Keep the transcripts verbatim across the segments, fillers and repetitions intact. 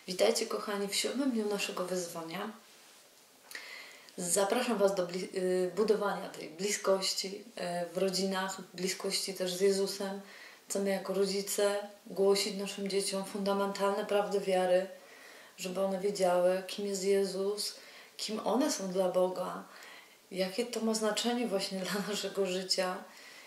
Witajcie kochani w siódmym dniu naszego wyzwania. Zapraszam Was do budowania tej bliskości w rodzinach, bliskości też z Jezusem. Chcemy jako rodzice głosić naszym dzieciom fundamentalne prawdy wiary, żeby one wiedziały, kim jest Jezus, kim one są dla Boga, jakie to ma znaczenie właśnie dla naszego życia.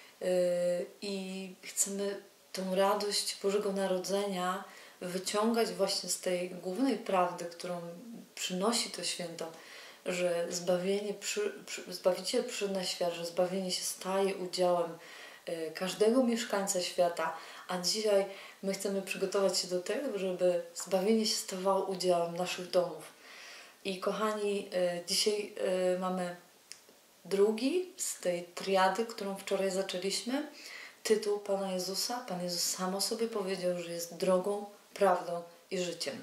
I chcemy tą radość Bożego Narodzenia wyciągać właśnie z tej głównej prawdy, którą przynosi to święto, że zbawienie przy, przy, Zbawiciel przyszedł na świat, że zbawienie się staje udziałem y, każdego mieszkańca świata, a dzisiaj my chcemy przygotować się do tego, żeby zbawienie się stawało udziałem naszych domów. I kochani, y, dzisiaj y, mamy drugi z tej triady, którą wczoraj zaczęliśmy, tytuł Pana Jezusa. Pan Jezus sam o sobie powiedział, że jest drogą, prawdą i życiem.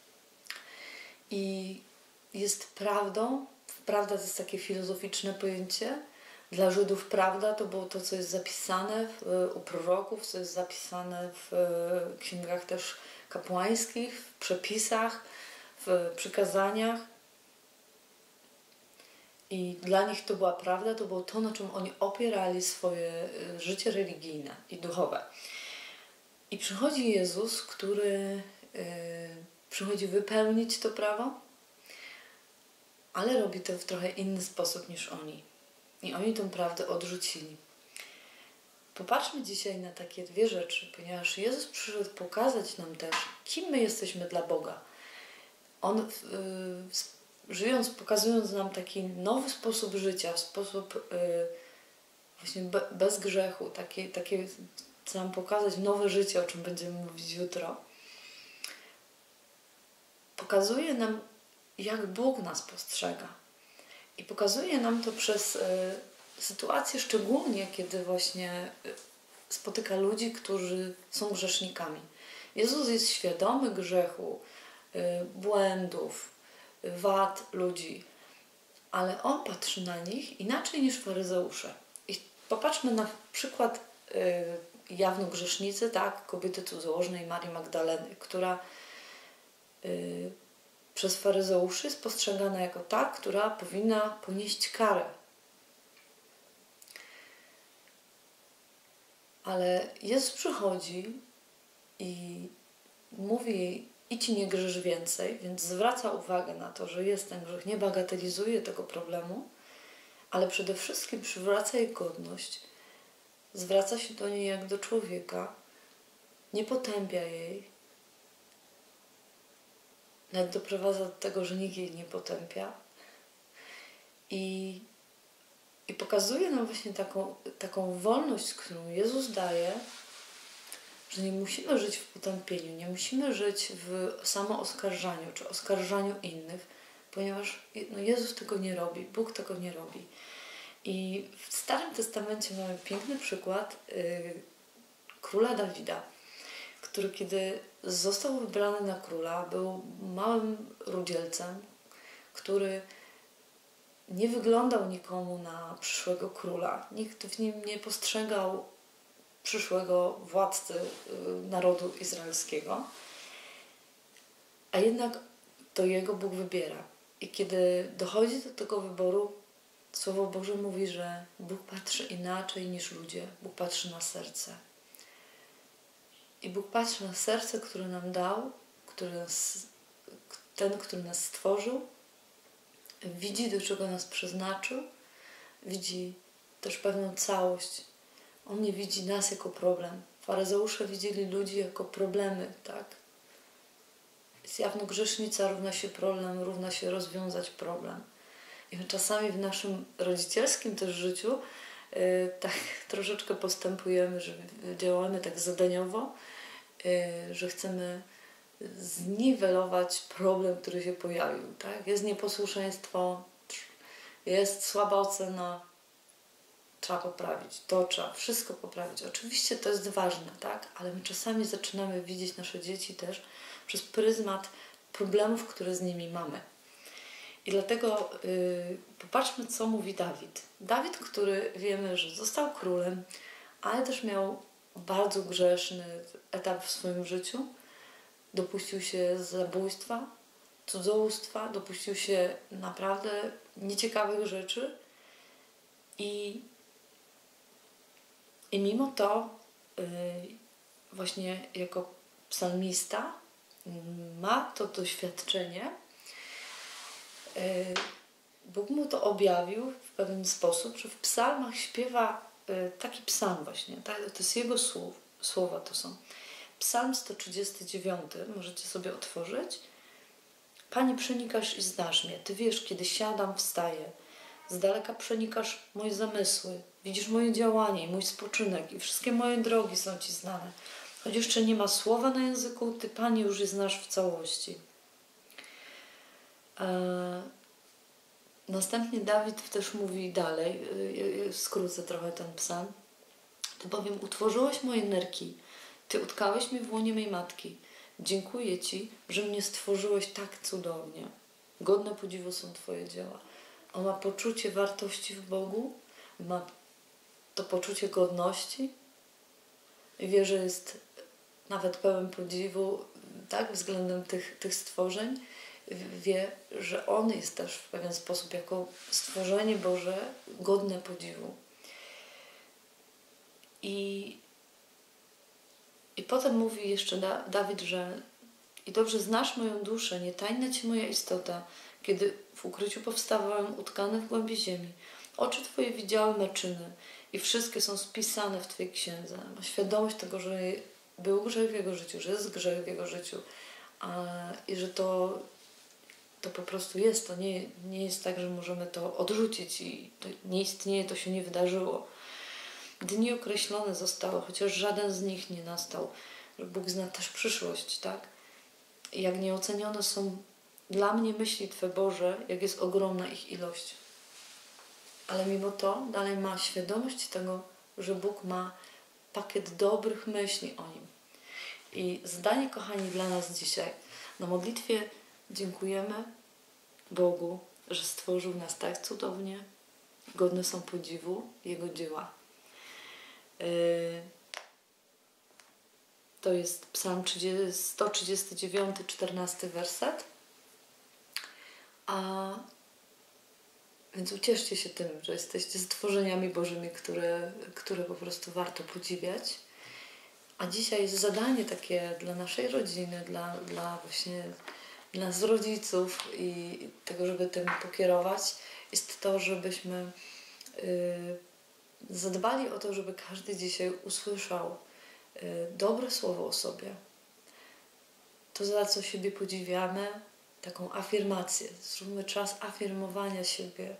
I jest prawdą, prawda to jest takie filozoficzne pojęcie. Dla Żydów prawda to było to, co jest zapisane w, u proroków, co jest zapisane w księgach też kapłańskich, w przepisach, w przykazaniach. I dla nich to była prawda, to było to, na czym oni opierali swoje życie religijne i duchowe. I przychodzi Jezus, który yy, przychodzi wypełnić to prawo, ale robi to w trochę inny sposób niż oni. I oni tą prawdę odrzucili. Popatrzmy dzisiaj na takie dwie rzeczy, ponieważ Jezus przyszedł pokazać nam też, kim my jesteśmy dla Boga. On yy, żyjąc, pokazując nam taki nowy sposób życia, sposób yy, właśnie be, bez grzechu, takie, takie chce nam pokazać nowe życie, o czym będziemy mówić jutro. Pokazuje nam, jak Bóg nas postrzega. I pokazuje nam to przez y, sytuacje, szczególnie kiedy właśnie y, spotyka ludzi, którzy są grzesznikami. Jezus jest świadomy grzechu, y, błędów, y, wad ludzi, ale On patrzy na nich inaczej niż faryzeusze. I popatrzmy na przykład y, jawnogrzesznicy, tak, kobiety cudzołożnej Marii Magdaleny, która y, przez faryzeuszy jest postrzegana jako ta, która powinna ponieść karę. Ale Jezus przychodzi i mówi jej, idź i nie grzesz więcej, więc zwraca uwagę na to, że jest ten grzech, nie bagatelizuje tego problemu, ale przede wszystkim przywraca jej godność, zwraca się do niej jak do człowieka, nie potępia jej, nawet doprowadza do tego, że nikt jej nie potępia. I, i pokazuje nam właśnie taką, taką wolność, którą Jezus daje, że nie musimy żyć w potępieniu, nie musimy żyć w samooskarżaniu czy oskarżaniu innych, ponieważ no, Jezus tego nie robi, Bóg tego nie robi. I w Starym Testamencie mamy piękny przykład yy, króla Dawida, który kiedy został wybrany na króla, był małym rudzielcem, który nie wyglądał nikomu na przyszłego króla. Nikt w nim nie postrzegał przyszłego władcy narodu izraelskiego, a jednak to jego Bóg wybiera. I kiedy dochodzi do tego wyboru, Słowo Boże mówi, że Bóg patrzy inaczej niż ludzie. Bóg patrzy na serce. I Bóg patrzy na serce, które nam dał, który nas, ten, który nas stworzył, widzi, do czego nas przeznaczył, widzi też pewną całość. On nie widzi nas jako problem. Faryzeusze widzieli ludzi jako problemy, tak? Jest jawnogrzesznica, równa się problem, równa się rozwiązać problem. I my czasami w naszym rodzicielskim też życiu yy, tak troszeczkę postępujemy, że działamy tak zadaniowo, yy, że chcemy zniwelować problem, który się pojawił. Tak? Jest nieposłuszeństwo, jest słaba ocena, trzeba poprawić, to trzeba wszystko poprawić. Oczywiście to jest ważne, tak? Ale my czasami zaczynamy widzieć nasze dzieci też przez pryzmat problemów, które z nimi mamy. I dlatego yy, popatrzmy, co mówi Dawid. Dawid, który wiemy, że został królem, ale też miał bardzo grzeszny etap w swoim życiu, dopuścił się zabójstwa, cudzołóstwa, dopuścił się naprawdę nieciekawych rzeczy i, i mimo to yy, właśnie jako psalmista yy, ma to doświadczenie. Yy, Bóg mu to objawił w pewien sposób, że w psalmach śpiewa yy, taki psalm właśnie, tak? To jest jego słów, słowa to są. Psalm sto trzydziesty dziewiąty, możecie sobie otworzyć. Panie, przenikasz i znasz mnie. Ty wiesz, kiedy siadam, wstaję. Z daleka przenikasz moje zamysły. Widzisz moje działanie i mój spoczynek i wszystkie moje drogi są Ci znane. Choć jeszcze nie ma słowa na języku, Ty, Panie, już je znasz w całości. Eee, następnie Dawid też mówi dalej, yy, skrócę trochę ten psalm. Ty bowiem utworzyłeś moje nerki. Ty utkałeś mnie w łonie mej matki. Dziękuję Ci, że mnie stworzyłeś tak cudownie. Godne podziwu są Twoje dzieła. On ma poczucie wartości w Bogu, ma to poczucie godności i wie, że jest nawet pełen podziwu, tak, względem tych, tych stworzeń. Wie, że On jest też w pewien sposób jako stworzenie Boże godne podziwu. I I potem mówi jeszcze da, Dawid, że i dobrze znasz moją duszę, nie tajna Ci moja istota, kiedy w ukryciu powstawałem, utkany w głębi ziemi. Oczy Twoje widziały me czyny i wszystkie są spisane w Twojej księdze. Ma świadomość tego, że był grzech w jego życiu, że jest grzech w jego życiu a, i że to, to po prostu jest. To nie, nie jest tak, że możemy to odrzucić i to nie istnieje, to się nie wydarzyło. Dni określone zostały, chociaż żaden z nich nie nastał. Bóg zna też przyszłość, tak? I jak nieocenione są dla mnie myśli Twe, Boże, jak jest ogromna ich ilość. Ale mimo to dalej ma świadomość tego, że Bóg ma pakiet dobrych myśli o Nim. I zdanie, kochani, dla nas dzisiaj. Na modlitwie dziękujemy Bogu, że stworzył nas tak cudownie, godne są podziwu Jego dzieła. To jest Psalm sto trzydziesty dziewiąty, czternasty werset. A więc ucieszcie się tym, że jesteście stworzeniami Bożymi, które, które po prostu warto podziwiać. A dzisiaj jest zadanie takie dla naszej rodziny, dla, dla właśnie dla nas rodziców i tego, żeby tym pokierować, jest to, żebyśmy yy, zadbali o to, żeby każdy dzisiaj usłyszał y, dobre słowo o sobie. To, za co siebie podziwiamy, taką afirmację. Zróbmy czas afirmowania siebie,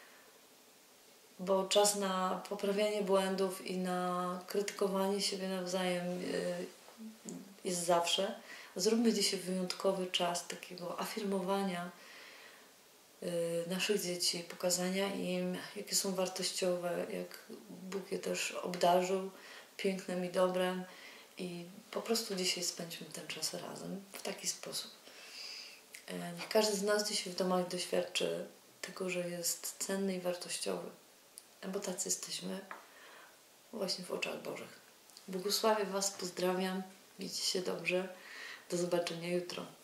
bo czas na poprawianie błędów i na krytykowanie siebie nawzajem y, jest zawsze. Zróbmy dzisiaj wyjątkowy czas takiego afirmowania naszych dzieci, pokazania im, jakie są wartościowe, jak Bóg je też obdarzył pięknem i dobrem i po prostu dzisiaj spędźmy ten czas razem w taki sposób. Niech każdy z nas dzisiaj w domach doświadczy tego, że jest cenny i wartościowy, bo tacy jesteśmy właśnie w oczach Bożych. Błogosławię Was, pozdrawiam, miejcie się dobrze, do zobaczenia jutro.